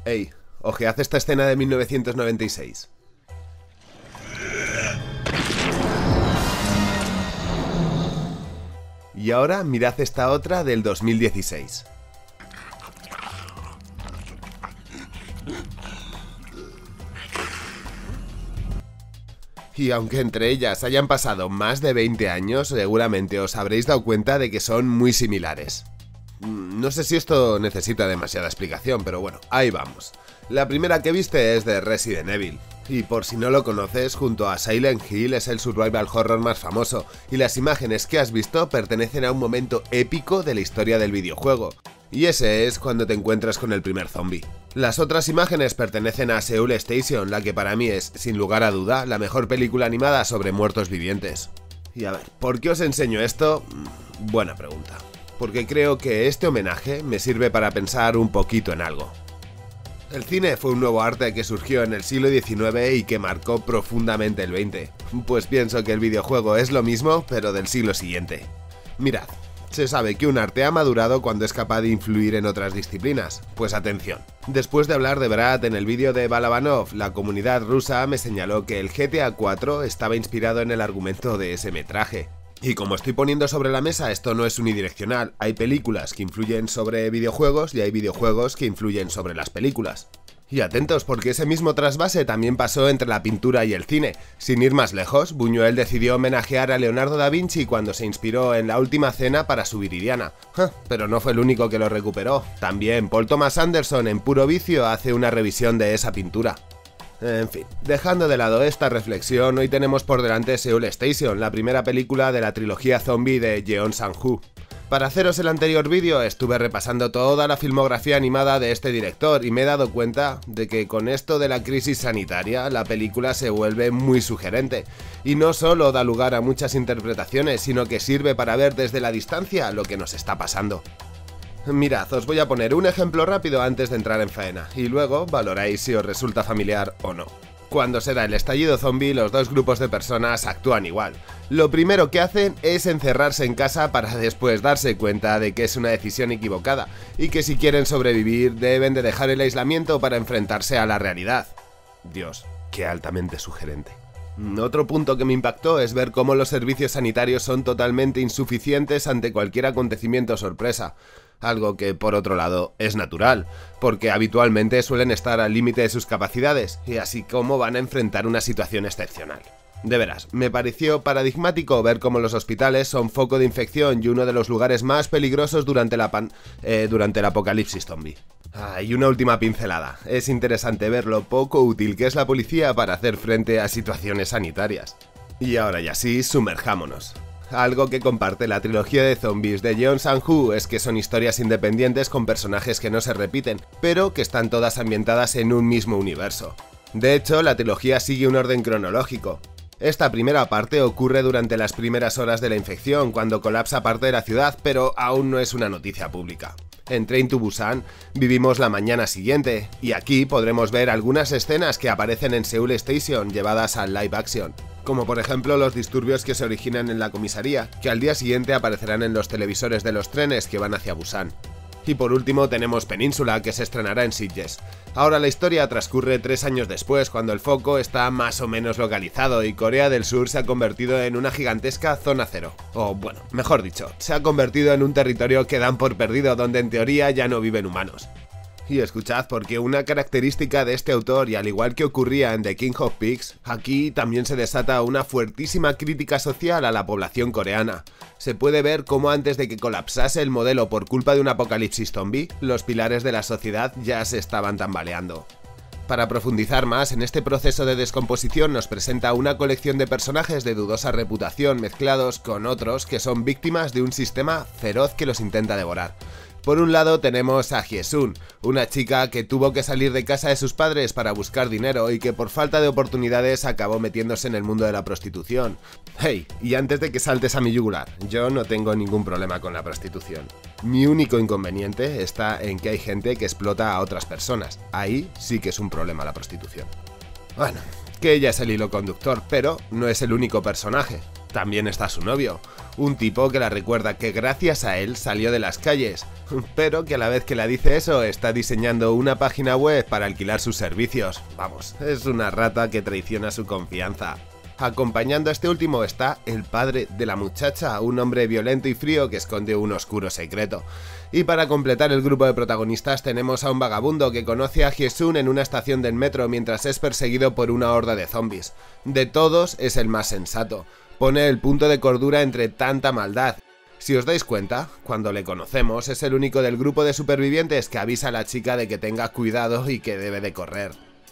Ey, ojead esta escena de 1996. Y ahora mirad esta otra del 2016. Y aunque entre ellas hayan pasado más de 20 años, seguramente os habréis dado cuenta de que son muy similares. No sé si esto necesita demasiada explicación, pero bueno, ahí vamos. La primera que viste es de Resident Evil, y por si no lo conoces, junto a Silent Hill es el survival horror más famoso, y las imágenes que has visto pertenecen a un momento épico de la historia del videojuego. Y ese es cuando te encuentras con el primer zombie. Las otras imágenes pertenecen a Seoul Station, la que para mí es, sin lugar a duda, la mejor película animada sobre muertos vivientes. Y a ver, ¿por qué os enseño esto? Buena pregunta. Porque creo que este homenaje me sirve para pensar un poquito en algo. El cine fue un nuevo arte que surgió en el siglo XIX y que marcó profundamente el XX. Pues pienso que el videojuego es lo mismo, pero del siglo siguiente. Mirad. Se sabe que un arte ha madurado cuando es capaz de influir en otras disciplinas. Pues atención. Después de hablar de Brad en el vídeo de Balabanov, la comunidad rusa me señaló que el GTA 4 estaba inspirado en el argumento de ese metraje. Y como estoy poniendo sobre la mesa, esto no es unidireccional. Hay películas que influyen sobre videojuegos y hay videojuegos que influyen sobre las películas. Y atentos, porque ese mismo trasvase también pasó entre la pintura y el cine. Sin ir más lejos, Buñuel decidió homenajear a Leonardo da Vinci cuando se inspiró en La Última Cena para su Viridiana. Pero no fue el único que lo recuperó. También Paul Thomas Anderson en Puro Vicio hace una revisión de esa pintura. En fin, dejando de lado esta reflexión, hoy tenemos por delante Seoul Station, la primera película de la trilogía zombie de Jeon Sang-woo. Para haceros el anterior vídeo estuve repasando toda la filmografía animada de este director y me he dado cuenta de que con esto de la crisis sanitaria la película se vuelve muy sugerente y no solo da lugar a muchas interpretaciones, sino que sirve para ver desde la distancia lo que nos está pasando. Mirad, os voy a poner un ejemplo rápido antes de entrar en faena y luego valoráis si os resulta familiar o no. Cuando se da el estallido zombie, los dos grupos de personas actúan igual. Lo primero que hacen es encerrarse en casa para después darse cuenta de que es una decisión equivocada y que si quieren sobrevivir deben de dejar el aislamiento para enfrentarse a la realidad. Dios, qué altamente sugerente. Otro punto que me impactó es ver cómo los servicios sanitarios son totalmente insuficientes ante cualquier acontecimiento sorpresa. Algo que, por otro lado, es natural, porque habitualmente suelen estar al límite de sus capacidades, y así como van a enfrentar una situación excepcional. De veras, me pareció paradigmático ver cómo los hospitales son foco de infección y uno de los lugares más peligrosos durante el apocalipsis zombie. Y una última pincelada. Es interesante ver lo poco útil que es la policía para hacer frente a situaciones sanitarias. Y ahora ya sí, sumerjámonos. Algo que comparte la trilogía de zombies de Jeon Sang-woo es que son historias independientes con personajes que no se repiten, pero que están todas ambientadas en un mismo universo. De hecho, la trilogía sigue un orden cronológico. Esta primera parte ocurre durante las primeras horas de la infección, cuando colapsa parte de la ciudad, pero aún no es una noticia pública. En Train to Busan vivimos la mañana siguiente, y aquí podremos ver algunas escenas que aparecen en Seoul Station llevadas al live action, como por ejemplo los disturbios que se originan en la comisaría, que al día siguiente aparecerán en los televisores de los trenes que van hacia Busan. Y por último tenemos Península, que se estrenará en Sitges. Ahora la historia transcurre 3 años después, cuando el foco está más o menos localizado y Corea del Sur se ha convertido en una gigantesca zona cero. O bueno, mejor dicho, se ha convertido en un territorio que dan por perdido, donde en teoría ya no viven humanos. Y escuchad, porque una característica de este autor, y al igual que ocurría en The King of Pigs, aquí también se desata una fuertísima crítica social a la población coreana. Se puede ver cómo antes de que colapsase el modelo por culpa de un apocalipsis zombie, los pilares de la sociedad ya se estaban tambaleando. Para profundizar más en este proceso de descomposición nos presenta una colección de personajes de dudosa reputación mezclados con otros que son víctimas de un sistema feroz que los intenta devorar. Por un lado tenemos a Hye-sun, una chica que tuvo que salir de casa de sus padres para buscar dinero y que por falta de oportunidades acabó metiéndose en el mundo de la prostitución. Hey, y antes de que saltes a mi yugular, yo no tengo ningún problema con la prostitución. Mi único inconveniente está en que hay gente que explota a otras personas. Ahí sí que es un problema la prostitución. Bueno, que ella es el hilo conductor, pero no es el único personaje. también está su novio, un tipo que la recuerda que gracias a él salió de las calles, pero que a la vez que la dice eso está diseñando una página web para alquilar sus servicios. Vamos, es una rata que traiciona su confianza. Acompañando a este último está el padre de la muchacha, un hombre violento y frío que esconde un oscuro secreto. Y para completar el grupo de protagonistas tenemos a un vagabundo que conoce a Hye-sun en una estación del metro mientras es perseguido por una horda de zombies. De todos es el más sensato, pone el punto de cordura entre tanta maldad. Si os dais cuenta, cuando le conocemos es el único del grupo de supervivientes que avisa a la chica de que tenga cuidado y que debe de correr.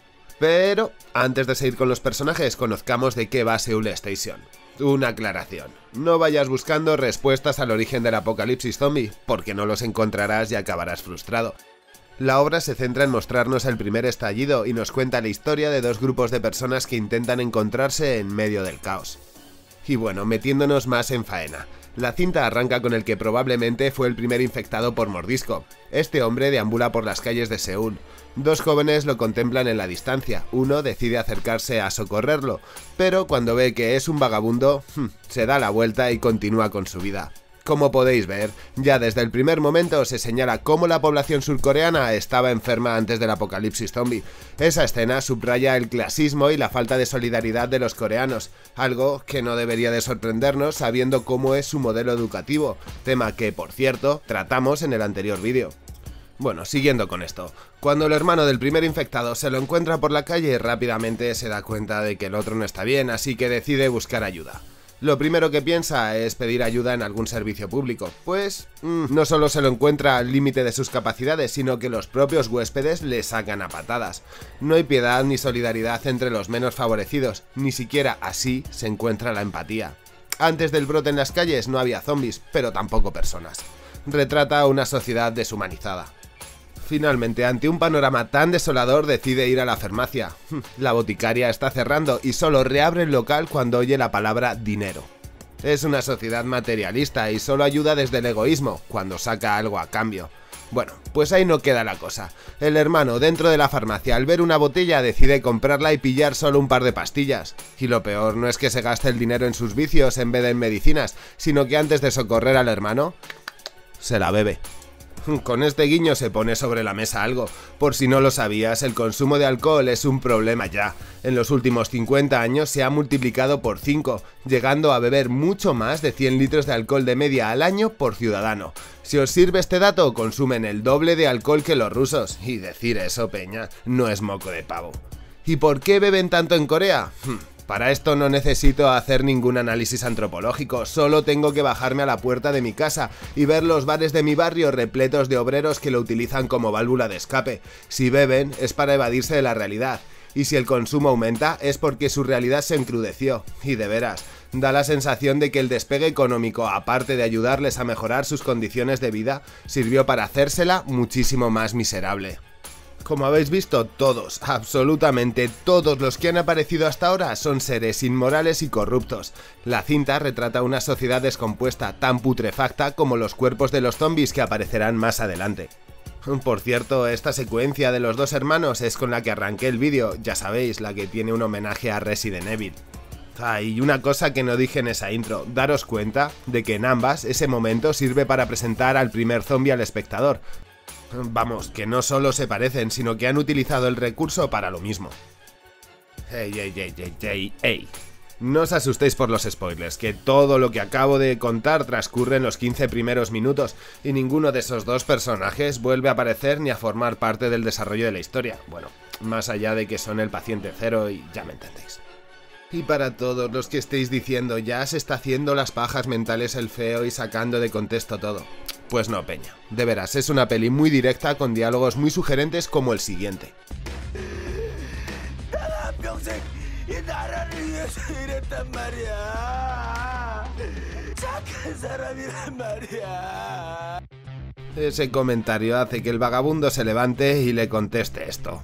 Pero, antes de seguir con los personajes, conozcamos de qué va Seoul Station. Una aclaración, no vayas buscando respuestas al origen del apocalipsis zombie, porque no los encontrarás y acabarás frustrado. La obra se centra en mostrarnos el primer estallido y nos cuenta la historia de dos grupos de personas que intentan encontrarse en medio del caos. Y bueno, metiéndonos más en faena. La cinta arranca con el que probablemente fue el primer infectado por mordisco. Este hombre deambula por las calles de Seúl. Dos jóvenes lo contemplan en la distancia, uno decide acercarse a socorrerlo, pero cuando ve que es un vagabundo, se da la vuelta y continúa con su vida. Como podéis ver, ya desde el primer momento se señala cómo la población surcoreana estaba enferma antes del apocalipsis zombie. Esa escena subraya el clasismo y la falta de solidaridad de los coreanos, algo que no debería de sorprendernos sabiendo cómo es su modelo educativo, tema que, por cierto, tratamos en el anterior vídeo. Bueno, siguiendo con esto, cuando el hermano del primer infectado se lo encuentra por la calle, rápidamente se da cuenta de que el otro no está bien, así que decide buscar ayuda. Lo primero que piensa es pedir ayuda en algún servicio público, pues no solo se lo encuentra al límite de sus capacidades, sino que los propios huéspedes le sacan a patadas. No hay piedad ni solidaridad entre los menos favorecidos, ni siquiera así se encuentra la empatía. Antes del brote en las calles no había zombies, pero tampoco personas. Retrata una sociedad deshumanizada. Finalmente, ante un panorama tan desolador, decide ir a la farmacia. La boticaria está cerrando y solo reabre el local cuando oye la palabra dinero. Es una sociedad materialista y solo ayuda desde el egoísmo, cuando saca algo a cambio. Bueno, pues ahí no queda la cosa. El hermano, dentro de la farmacia, al ver una botella, decide comprarla y pillar solo un par de pastillas. Y lo peor no es que se gaste el dinero en sus vicios en vez de en medicinas, sino que antes de socorrer al hermano, se la bebe. Con este guiño se pone sobre la mesa algo. Por si no lo sabías, el consumo de alcohol es un problema ya. En los últimos 50 años se ha multiplicado por 5, llegando a beber mucho más de 100 litros de alcohol de media al año por ciudadano. Si os sirve este dato, consumen el doble de alcohol que los rusos. Y decir eso, peña, no es moco de pavo. ¿Y por qué beben tanto en Corea? Para esto no necesito hacer ningún análisis antropológico, solo tengo que bajarme a la puerta de mi casa y ver los bares de mi barrio repletos de obreros que lo utilizan como válvula de escape. Si beben es para evadirse de la realidad, y si el consumo aumenta es porque su realidad se encrudeció, y de veras, da la sensación de que el despegue económico, aparte de ayudarles a mejorar sus condiciones de vida, sirvió para hacérsela muchísimo más miserable. Como habéis visto, todos, absolutamente todos los que han aparecido hasta ahora son seres inmorales y corruptos. La cinta retrata una sociedad descompuesta, tan putrefacta como los cuerpos de los zombies que aparecerán más adelante. Por cierto, esta secuencia de los dos hermanos es con la que arranqué el vídeo, ya sabéis, la que tiene un homenaje a Resident Evil. Y una cosa que no dije en esa intro, daros cuenta de que en ambas ese momento sirve para presentar al primer zombie al espectador. Vamos, que no solo se parecen, sino que han utilizado el recurso para lo mismo. Ey. No os asustéis por los spoilers, que todo lo que acabo de contar transcurre en los 15 primeros minutos y ninguno de esos dos personajes vuelve a aparecer ni a formar parte del desarrollo de la historia. Bueno, más allá de que son el paciente cero y ya me entendéis. Y para todos los que estéis diciendo ya se está haciendo las pajas mentales el feo y sacando de contexto todo. Pues no, peña. De veras, es una peli muy directa con diálogos muy sugerentes como el siguiente. Ese comentario hace que el vagabundo se levante y le conteste esto.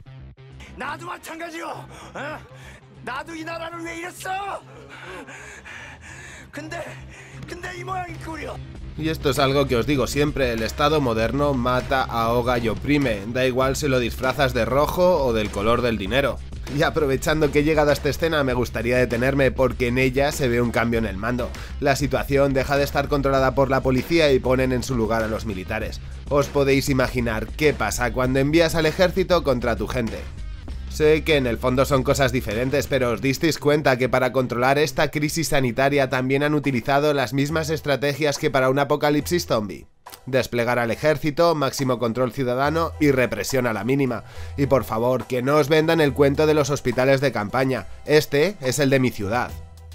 Y esto es algo que os digo siempre, el Estado moderno mata, ahoga y oprime, da igual si lo disfrazas de rojo o del color del dinero. Y aprovechando que he llegado a esta escena, me gustaría detenerme porque en ella se ve un cambio en el mando. La situación deja de estar controlada por la policía y ponen en su lugar a los militares. Os podéis imaginar qué pasa cuando envías al ejército contra tu gente. Sé que en el fondo son cosas diferentes, pero ¿os disteis cuenta que para controlar esta crisis sanitaria también han utilizado las mismas estrategias que para un apocalipsis zombie? Desplegar al ejército, máximo control ciudadano y represión a la mínima. Y por favor, que no os vendan el cuento de los hospitales de campaña. Este es el de mi ciudad.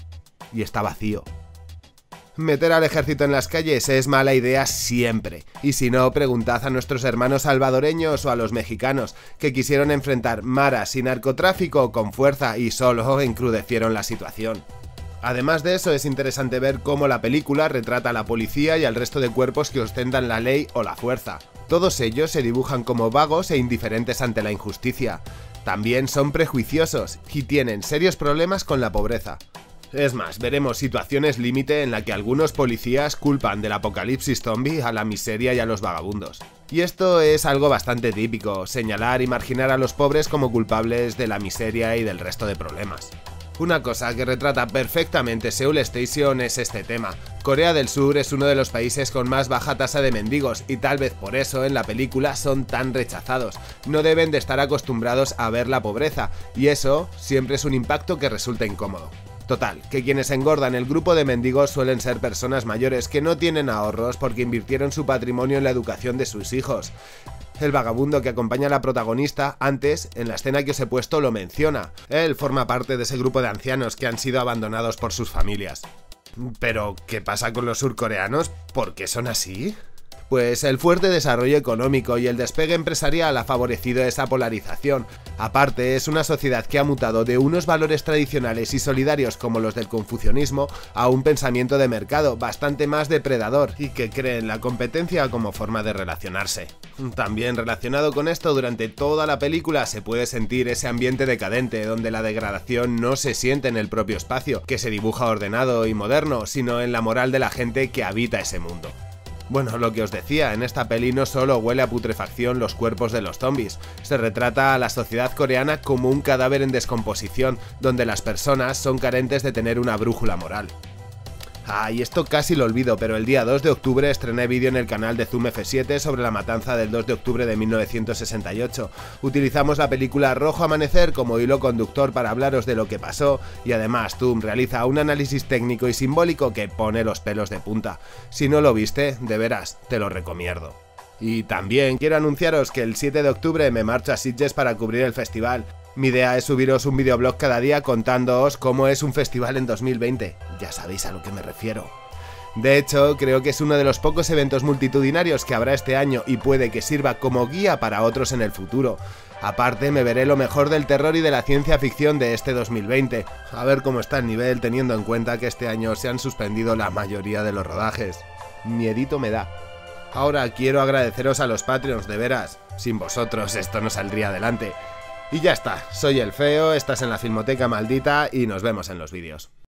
Y está vacío. Meter al ejército en las calles es mala idea siempre, y si no, preguntad a nuestros hermanos salvadoreños o a los mexicanos, que quisieron enfrentar maras y narcotráfico con fuerza y solo encrudecieron la situación. Además de eso, es interesante ver cómo la película retrata a la policía y al resto de cuerpos que ostentan la ley o la fuerza. Todos ellos se dibujan como vagos e indiferentes ante la injusticia. También son prejuiciosos y tienen serios problemas con la pobreza. Es más, veremos situaciones límite en la que algunos policías culpan del apocalipsis zombie a la miseria y a los vagabundos. Y esto es algo bastante típico, señalar y marginar a los pobres como culpables de la miseria y del resto de problemas. Una cosa que retrata perfectamente Seoul Station es este tema. Corea del Sur es uno de los países con más baja tasa de mendigos y tal vez por eso en la película son tan rechazados. No deben de estar acostumbrados a ver la pobreza y eso siempre es un impacto que resulta incómodo. Total, que quienes engordan el grupo de mendigos suelen ser personas mayores que no tienen ahorros porque invirtieron su patrimonio en la educación de sus hijos. El vagabundo que acompaña a la protagonista, antes, en la escena que os he puesto, lo menciona. Él forma parte de ese grupo de ancianos que han sido abandonados por sus familias. ¿Pero qué pasa con los surcoreanos? ¿Por qué son así? Pues el fuerte desarrollo económico y el despegue empresarial ha favorecido esa polarización. Aparte, es una sociedad que ha mutado de unos valores tradicionales y solidarios como los del confucianismo a un pensamiento de mercado bastante más depredador y que cree en la competencia como forma de relacionarse. También relacionado con esto, durante toda la película se puede sentir ese ambiente decadente donde la degradación no se siente en el propio espacio, que se dibuja ordenado y moderno, sino en la moral de la gente que habita ese mundo. Bueno, lo que os decía, en esta peli no solo huele a putrefacción los cuerpos de los zombies, se retrata a la sociedad coreana como un cadáver en descomposición, donde las personas son carentes de tener una brújula moral. Y esto casi lo olvido, pero el día 2 de octubre estrené vídeo en el canal de Zoom F7 sobre la matanza del 2 de octubre de 1968. Utilizamos la película Rojo Amanecer como hilo conductor para hablaros de lo que pasó y además Zoom realiza un análisis técnico y simbólico que pone los pelos de punta. Si no lo viste, de veras, te lo recomiendo. Y también quiero anunciaros que el 7 de octubre me marcho a Sitges para cubrir el festival. Mi idea es subiros un videoblog cada día contándoos cómo es un festival en 2020. Ya sabéis a lo que me refiero. De hecho, creo que es uno de los pocos eventos multitudinarios que habrá este año y puede que sirva como guía para otros en el futuro. Aparte, me veré lo mejor del terror y de la ciencia ficción de este 2020. A ver cómo está el nivel teniendo en cuenta que este año se han suspendido la mayoría de los rodajes. Miedito me da. Ahora quiero agradeceros a los Patreons, de veras. Sin vosotros esto no saldría adelante. Y ya está, soy el Feo, estás en la Filmoteca Maldita y nos vemos en los vídeos.